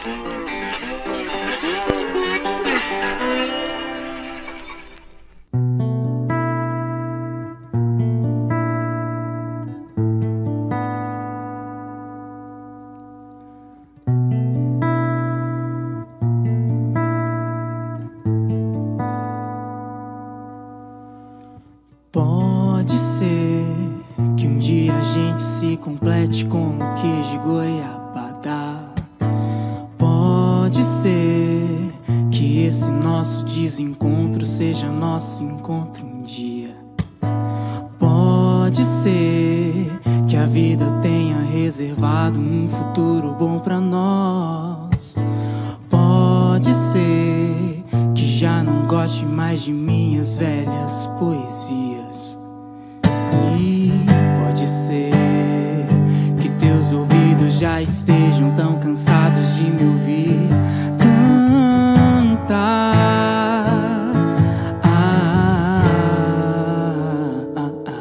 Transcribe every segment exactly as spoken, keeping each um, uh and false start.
Pode ser que um dia a gente se complete como queijo e goiabada. Pode ser que esse nosso desencontro seja nosso encontro um dia. Pode ser que a vida tenha reservado um futuro bom pra nós. Pode ser que já não goste mais de minhas velhas poesias. E pode ser que teus ouvidos já estejam tão cansados de me ouvir cantar. Ah, ah, ah, ah.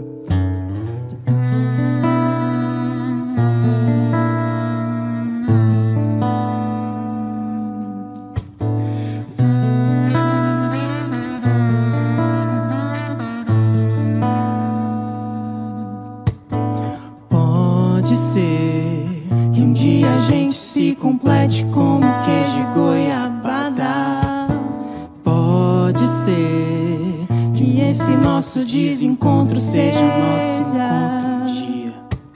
Pode ser que um dia a gente se complete como queijo e goiabada. Pode ser que esse nosso desencontro seja nosso encontro um dia.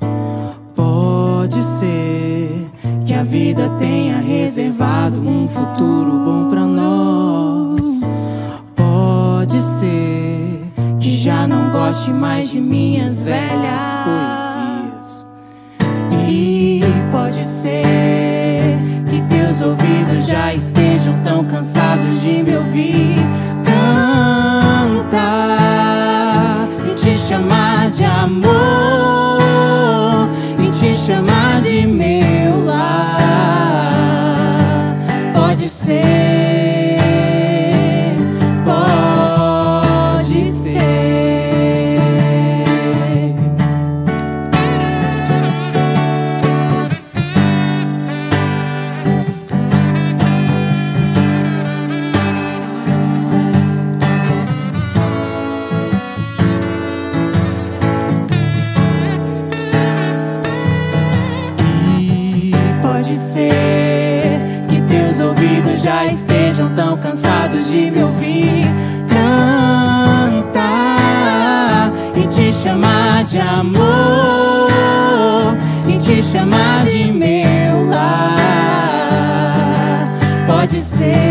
Pode ser que a vida tenha reservado um futuro bom pra nós. Pode ser que já não goste mais de minhas velhas poesias. E pode ser que teus ouvidos já estejam tão cansados de me ouvir cantar e te chamar de amor e te chamar de meu lar. Pode ser, pode ser. Pode ser que teus ouvidos já estejam tão cansados de me ouvir cantar e te chamar de amor e te chamar de meu lar. Pode ser.